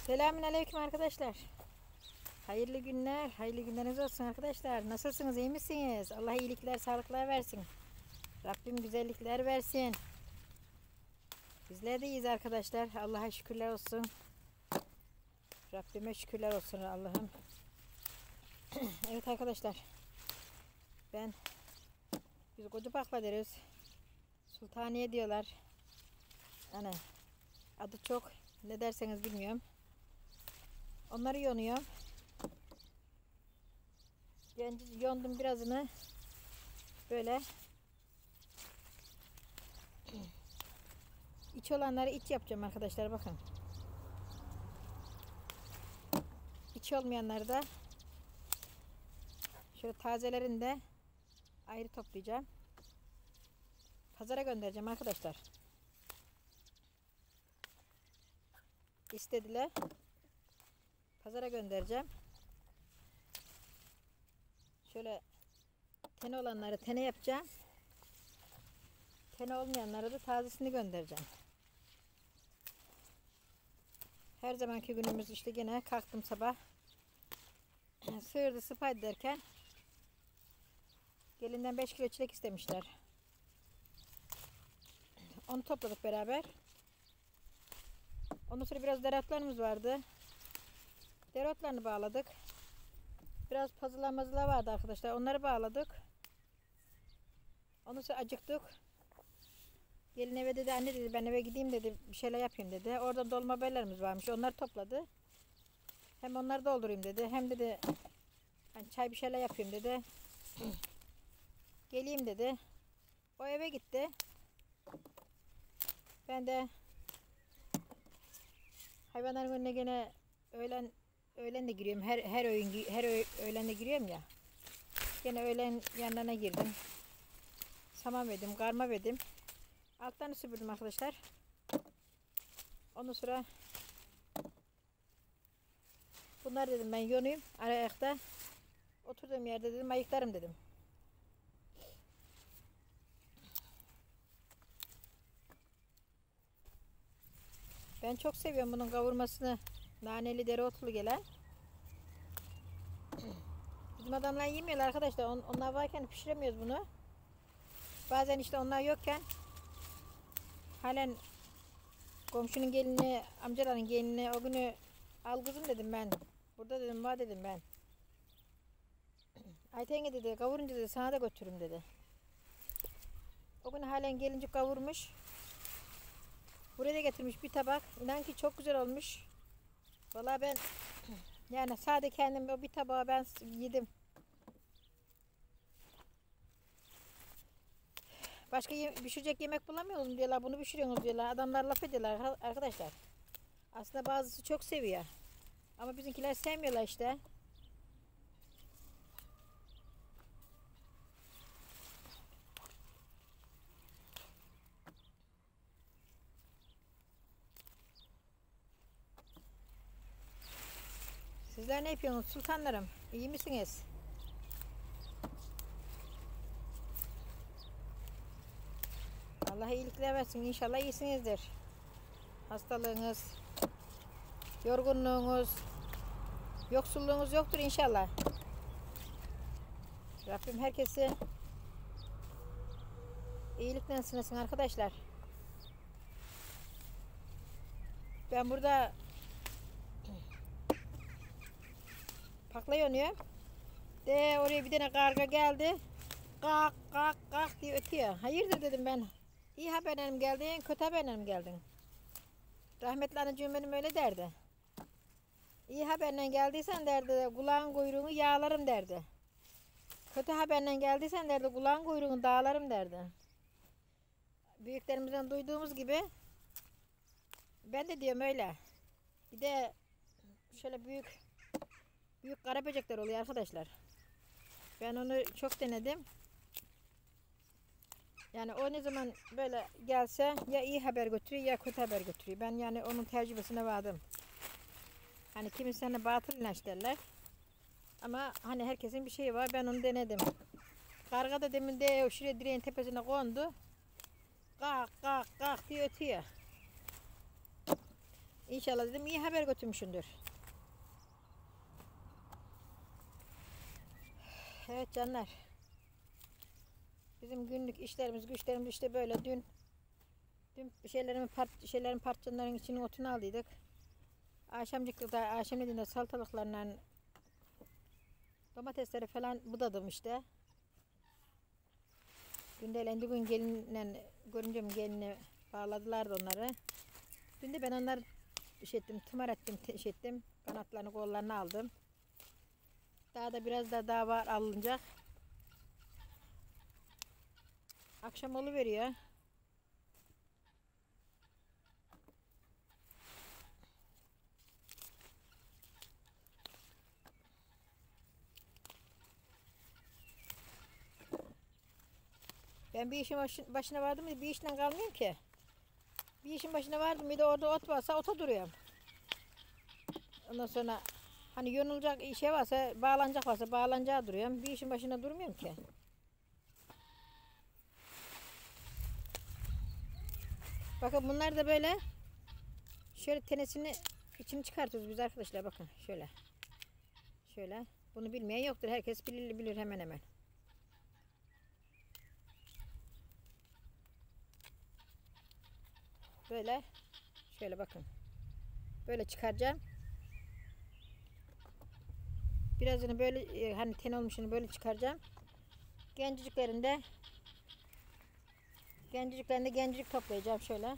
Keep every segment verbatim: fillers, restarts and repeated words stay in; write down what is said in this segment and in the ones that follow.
Selamünaleyküm arkadaşlar. Hayırlı günler, hayırlı günleriniz olsun arkadaşlar. Nasılsınız, iyi misiniz? Allah iyilikler, sağlıklar versin. Rabbim güzellikler versin. Bizler de iyiyiz arkadaşlar. Allah'a şükürler olsun. Rabbime şükürler olsun Allah'ım. Evet arkadaşlar. Ben biz koca bakla deriz. Sultaniye diyorlar. Ana adı çok, ne derseniz bilmiyorum. Onları yonuyorum. Ben yondum birazını. Böyle iç olanları iç yapacağım arkadaşlar, bakın. İç olmayanları da şöyle tazelerini de ayrı toplayacağım. Pazara göndereceğim arkadaşlar. İstediler. Pazara göndereceğim. Şöyle tene olanları tene yapacağım. Tene olmayanlara da tazesini göndereceğim. Her zamanki günümüz işte, gene kalktım sabah. Sığırdı sıpaydı derken gelinden beş kilo çilek istemişler. Onu topladık beraber. Ondan sonra biraz dereotlarımız vardı. Dereotlarını bağladık. Biraz pazılar mazılar vardı arkadaşlar. Onları bağladık. Ondan sonra acıktık. Gelin eve dedi, anne dedi, ben eve gideyim dedi, bir şeyler yapayım dedi. Orada dolma biberlerimiz varmış. Onları topladı. Hem onları doldurayım dedi. Hem dedi hani çay bir şeyler yapayım dedi. Geleyim dedi. O eve gitti. Ben de hayvanların önüne gene öğlen öğlen de giriyorum. Her her öğün her öğlen de giriyorum ya. Gene öğlen yanlarına girdim. Saman verdim, karma verdim. Altlarını süpürdüm arkadaşlar. Ondan sonra bunlar dedim ben yonuyum. Ayakta oturduğum yerde dedim ayıklarım dedim. Ben çok seviyorum bunun kavurmasını. Naneli dereotlu gelen. Bizim adamlar yemiyorlar arkadaşlar. On, onlar varken pişiremiyoruz bunu. Bazen işte onlar yokken halen komşunun gelini, amcaların gelini o günü al kızım dedim ben. Burada dedim var dedim ben. Aytenge dedi kavurunca dedi sana da götürürüm dedi. O gün halen gelince kavurmuş. Buraya da getirmiş bir tabak. İnan ki çok güzel olmuş. Vallahi ben yani sade kendim o bir tabağı ben yedim. Başka ye pişirecek yemek bulamıyoruz diyorlar. Bunu pişiriyorsunuz diyorlar. Adamlar laf ediyorlar arkadaşlar. Aslında bazısı çok seviyor. Ama bizimkiler sevmiyorlar işte. Sizler ne yapıyorsunuz sultanlarım? İyi misiniz? Allah iyilikler versin. İnşallah iyisinizdir. Hastalığınız, yorgunluğunuz, yoksulluğunuz yoktur inşallah. Rabbim herkesi iyilikle sınırsın arkadaşlar. Ben burada pakla yanıyorum. De oraya bir tane karga geldi. Kalk kalk kalk diye ötüyor. Hayırdır dedim ben. İyi haberle mi geldin, kötü haberle mi geldin? Rahmetli anacığım benim öyle derdi. İyi haberle geldiysen derdi, kulağın kuyruğunu yağlarım derdi. Kötü haberle geldiysen derdi, kulağın kuyruğunu dağlarım derdi. Büyüklerimizden duyduğumuz gibi ben de diyorum öyle. Bir de şöyle büyük büyük kara böcekler oluyor arkadaşlar. Ben onu çok denedim. Yani o ne zaman böyle gelse ya iyi haber götürüyor ya kötü haber götürüyor. Ben yani onun tecrübesine vardım. Hani kimisine batıl inanç derler. Ama hani herkesin bir şeyi var. Ben onu denedim. Karga da demin de şuraya direğin tepesine kondu. Kalk kalk kalk diye ötüyor. İnşallah dedim iyi haber götürmüşsündür. Evet canlar. Bizim günlük işlerimiz, güçlerimiz işte böyle. Dün dün şeylerimi part şeylerin parçalarının içine otunu aldıydık. Akşamcıkta akşam dediğinde salatalıklarla domatesleri falan budadım işte. Gündelendi bugün gelinle görümcem geline bağladılar da onları. Dün de ben onları şey ettim, tımar ettim, şey ettim. Kanatlarını, kollarını aldım. Daha da biraz da daha var alınacak. Akşam oluveriyor. Ben bir işin başına vardım bir işten kalmıyorum ki. Bir işin başına vardım bir de orada ot varsa ota duruyorum. Ondan sonra hani yonulacak şey varsa bağlanacak varsa bağlanacağı duruyorum. Bir işin başına durmuyorum ki. Bakın bunlar da böyle şöyle tenesini içini çıkartıyoruz biz arkadaşlar bakın şöyle. Şöyle. Bunu bilmeyen yoktur. Herkes bilir, bilir hemen hemen. Böyle şöyle bakın. Böyle çıkaracağım. Birazını böyle e, hani ten olmuşunu böyle çıkaracağım. Genceciklerinde genceciklerinde gencecik toplayacağım şöyle.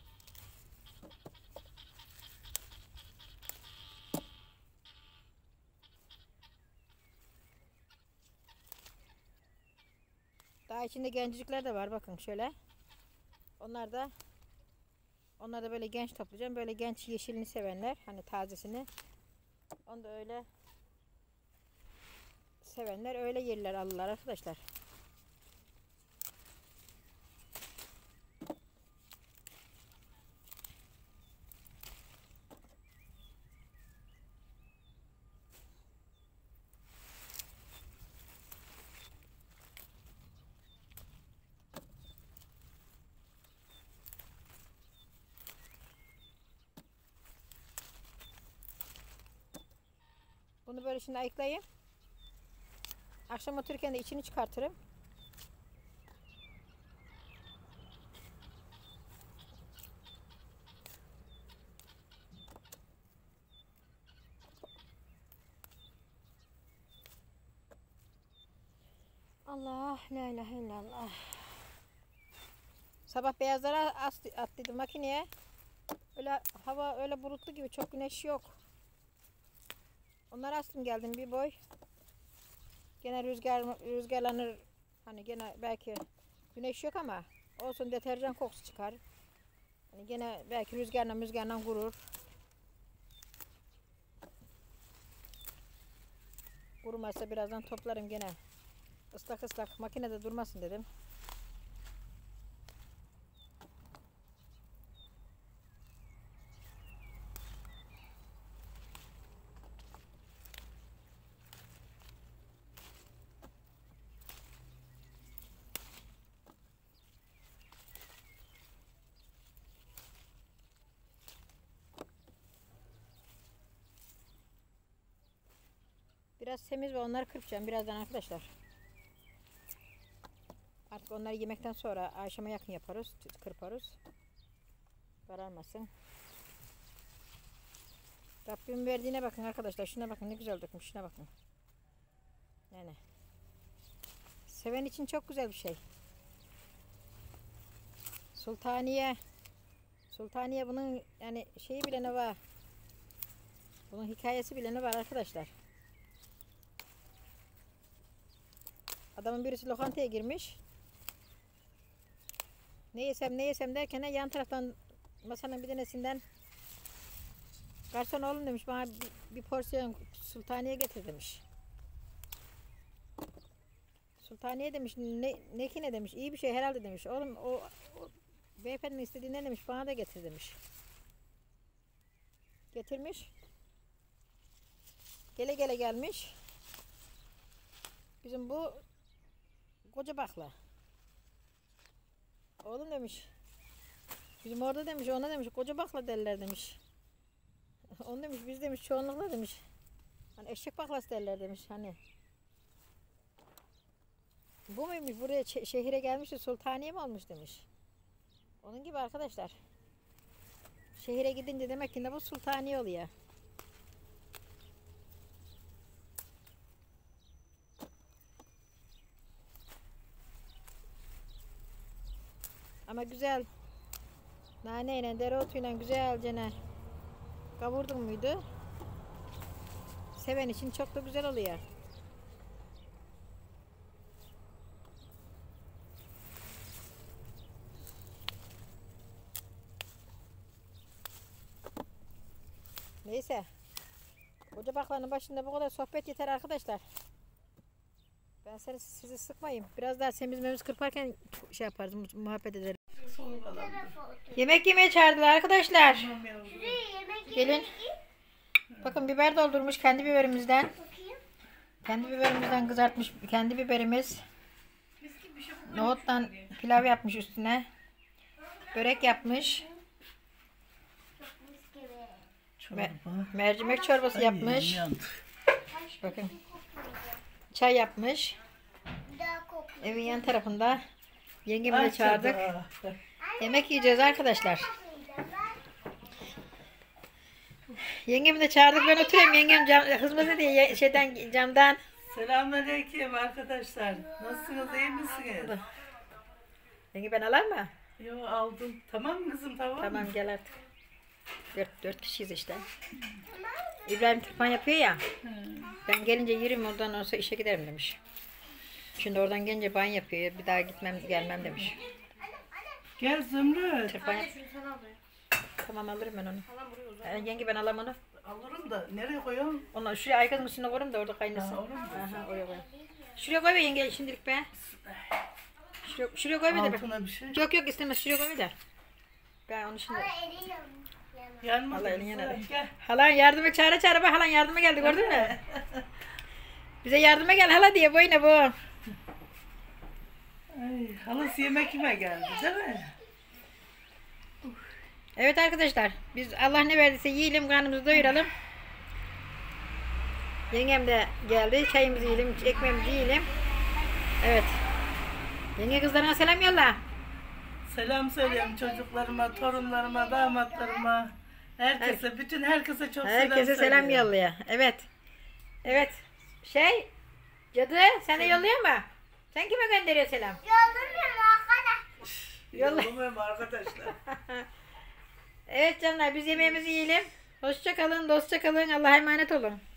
Daha içinde gencecikler de var bakın şöyle. Onlar da onlar da böyle genç toplayacağım. Böyle genç yeşilini sevenler hani tazesini. Onu da öyle sevenler öyle yerler alırlar arkadaşlar. Bunu böyle şimdi ayıklayayım. Akşam otururken de içini çıkartırım. Allah la ilahe illallah. Sabah beyazlara attıydım makineye. Öyle hava öyle bulutlu gibi çok güneş yok. Onları astım geldim bir boy. Gene rüzgar rüzgarlanır. Hani gene belki güneş yok ama olsun deterjan kokusu çıkar. Hani gene belki rüzgarla rüzgarla kurur. Kurumazsa birazdan toplarım gene. Islak ıslak makinede durmasın dedim. Biraz temiz ve onları kırpacağım birazdan arkadaşlar. Artık onları yemekten sonra akşama yakın yaparız, kırparız. Kararmasın. Rabbim verdiğine bakın arkadaşlar. Şuna bakın ne güzel dökmüş. Şuna bakın. Yani seven için çok güzel bir şey. Sultaniye. Sultaniye bunun yani şeyi bile ne var? Bunun hikayesi bile ne var arkadaşlar? Adamın birisi lokantaya girmiş. Ne yesem ne yesem derken yan taraftan masanın bir tanesinden garson oğlum demiş bana bir, bir porsiyon sultaniye getir demiş. Sultaniye demiş ne, ne ki ne demiş iyi bir şey herhalde demiş. Oğlum o, o beyefendinin istediğinden demiş bana da getir demiş. Getirmiş. Gele gele gelmiş. Bizim bu koca bakla. Oğlum demiş. Bizim orada demiş ona demiş koca bakla derler demiş. Onu demiş biz demiş çoğunlukla demiş. Hani eşek baklası derler demiş hani. Bu muymuş buraya şehire gelmiş de sultaniye mi olmuş demiş. Onun gibi arkadaşlar. Şehire gidince demek ki de bu sultaniye oluyor. Ama güzel. Naneyle, dereotuyla güzelce kavurdun muydu? Seven için çok da güzel oluyor. Neyse. Koca baklanın başında bu kadar sohbet yeter arkadaşlar. Ben seni, sizi sıkmayayım. Biraz daha semizmemiz kırparken şey yaparız, muhabbet ederiz. Yemek yemeye çağırdılar arkadaşlar. Gelin. Bakın biber doldurmuş kendi biberimizden. Kendi biberimizden kızartmış kendi biberimiz. Nohuttan pilav yapmış üstüne. Börek yapmış. Me mercimek çorbası yapmış. Bakın. Çay yapmış. Evin yan tarafında. Yengemi de çağırdık. Yemek yiyeceğiz arkadaşlar. Yengemi de çağırdık. Ben oturayım. Yengem cam, hızmızı diye şeyden camdan. Selamünaleyküm arkadaşlar. Nasılsınız? İyi misiniz? Yenge ben alar mı? Yo aldım. Tamam mı kızım? Tamam. Tamam gel artık. Dört, dört kişiyiz işte. İbrahim tırpan yapıyor ya. Hmm. Ben gelince yerim oradan olsa işe giderim demiş. Şimdi oradan gelince banyo yapıyor. Bir daha gitmem gelmem demiş. Gel Zümrüt. Tırpan yap. Tamam alırım ben onu. Yani yenge ben alamam onu. Alırım da nereye koyalım? Onu şuraya aykazın üstüne koyarım da orada kaynasın. Ha, olur mu? Aha, oraya koyalım. Şuraya koy be yenge şimdilik be. Şuraya, şuraya koy be de. Altına bir şey. Yok yok istemez şuraya koy be de. Ben onu şimdi... Yanma. Allah elin yanadı. Halan yardıma çağıra çağıra bak halan yardıma geldi gördün mü? Bize yardıma gel hala diye boyuna bu. Ay, halası yemek yeme geldi değil mi? Evet arkadaşlar biz Allah ne verdiyse yiyelim karnımızı doyuralım. Yengem de geldi çayımızı yiyelim ekmeğimizi yiyelim. Evet. Yenge kızlarına selam yolla. Selam söyleyeyim çocuklarıma, torunlarıma, damatlarıma. Herkese, Her, bütün herkese çok herkese selam Herkese selam yolluyor. Evet. Evet. Şey, Cadı sen de yolluyor mu? Sen kime gönderiyor selam? Yollamıyorum arkadaş. Yollamıyorum arkadaşlar. Evet canlar biz yemeğimizi yiyelim. Hoşça kalın, dostça kalın. Allah'a emanet olun.